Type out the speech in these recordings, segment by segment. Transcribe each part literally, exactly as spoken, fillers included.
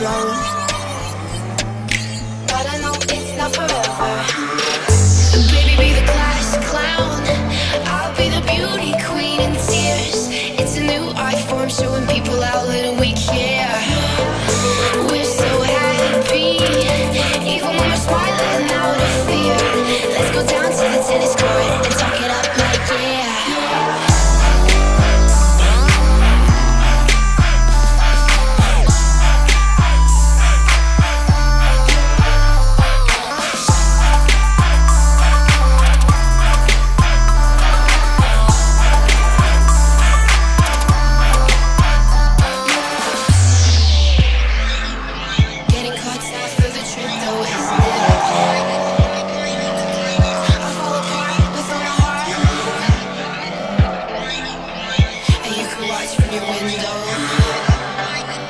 blows. But I know it's not forever. Baby, be the class clown, I'll be the beauty queen in tears. It's a new art form showing people how little we care. We're so happy, even when we're smiling out of fear. Let's go down to the tennis court and talk it up like yeah.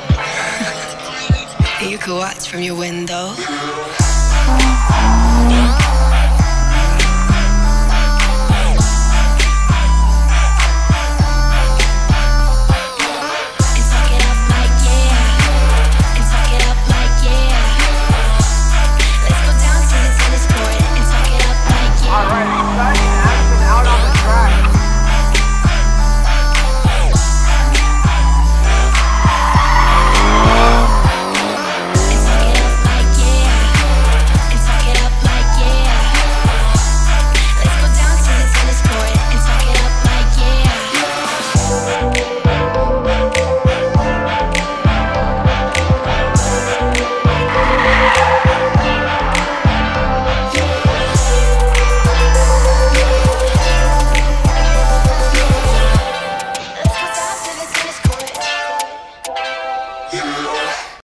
You could watch from your window.